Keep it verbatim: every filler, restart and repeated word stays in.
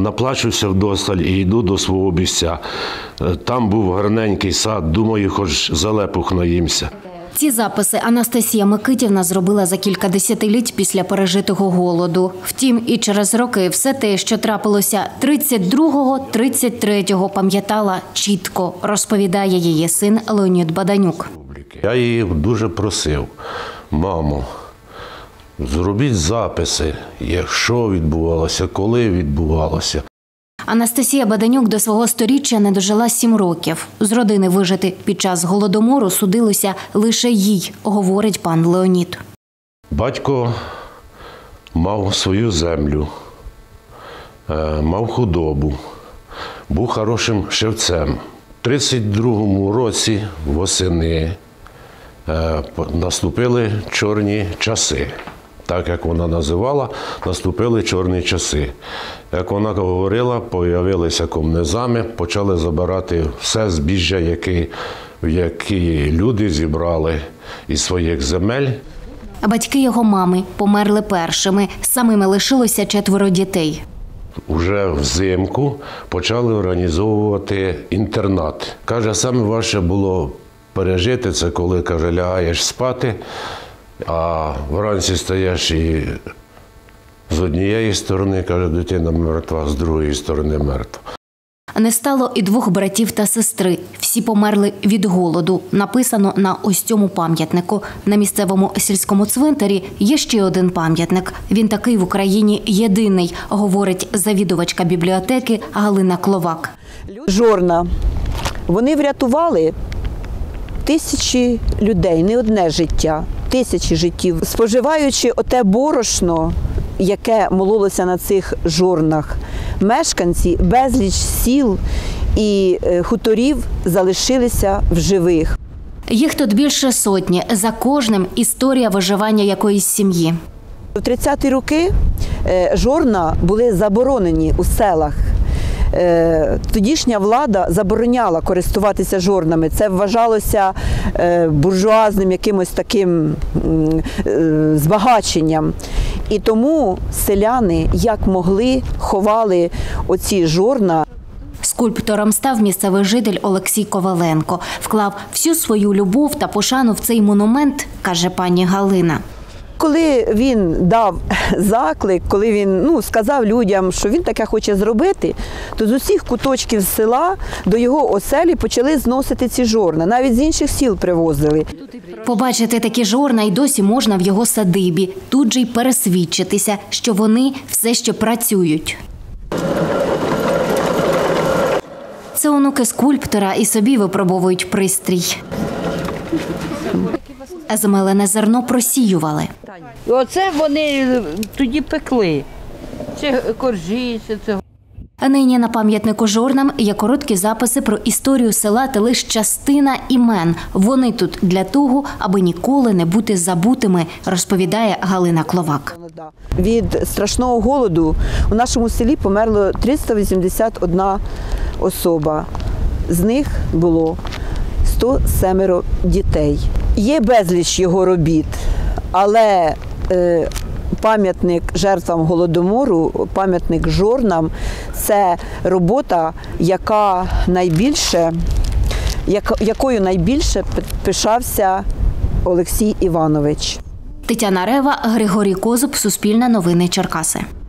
наплачуся вдосталь і йду до свого місця. Там був гарненький сад, думаю, хоч залепух наїмся. Ці записи Анастасія Микитівна зробила за кілька десятиліть після пережитого голоду. Втім, і через роки все те, що трапилося тридцять другого - тридцять третього, пам'ятала чітко, розповідає її син Леонід Баданюк. Я її дуже просив: мамо, зробіть записи, що відбувалося, коли відбувалося. Анастасія Баданюк до свого сторіччя не дожила сім років. З родини вижити під час Голодомору судилося лише їй, говорить пан Леонід. Батько мав свою землю, мав худобу, був хорошим шевцем. У тридцять другому році восени наступили чорні часи. Так, як вона називала, наступили чорні часи. Як вона говорила, з'явилися комунізми, почали забирати все збіжжя, яке, яке люди зібрали із своїх земель. Батьки його мами померли першими, самими лишилося четверо дітей. Уже взимку почали організовувати інтернат. Каже, саме важче було пережити це, коли, каже, лягаєш спати, а вранці стаєш і з однієї сторони, каже, дитина мертва, з другої сторони мертва. Не стало і двох братів та сестри. Всі померли від голоду. Написано на ось цьому пам'ятнику. На місцевому сільському цвинтарі є ще один пам'ятник. Він такий в Україні єдиний, говорить завідувачка бібліотеки Галина Кловак. Жорна. Вони врятували тисячі людей, не одне життя, тисячі життів. Споживаючи оте борошно, яке мололося на цих жорнах, мешканці безліч сіл і хуторів залишилися в живих. Їх тут більше сотні. За кожним історія виживання якоїсь сім'ї. У тридцяті роки жорна були заборонені у селах. Тодішня влада забороняла користуватися жорнами. Це вважалося буржуазним якимось таким збагаченням. І тому селяни, як могли, ховали оці жорна. Скульптором став місцевий житель Олексій Коваленко. Вклав всю свою любов та пошану в цей монумент, каже пані Галина. Коли він дав заклик, коли він ну, сказав людям, що він таке хоче зробити, то з усіх куточків села до його оселі почали зносити ці жорна. Навіть з інших сіл привозили. Побачити такі жорна й досі можна в його садибі. Тут же й пересвідчитися, що вони все ще працюють. Це онуки скульптора і собі випробовують пристрій. Змелене зерно просіювали. І оце вони тоді пекли. Це коржі, це цього. А нині на пам'ятнику жорнам є короткі записи про історію села та лише частина імен. Вони тут для того, аби ніколи не бути забутими, розповідає Галина Кловак. Від страшного голоду у нашому селі померло триста вісімдесят одна особа. З них було сто сім дітей. Є безліч його робіт, але е, пам'ятник жертвам Голодомору, пам'ятник жорнам – це робота, яка найбільше, як, якою найбільше пишався Олексій Іванович. Тетяна Рева, Григорій Козуб, Суспільне новини, Черкаси.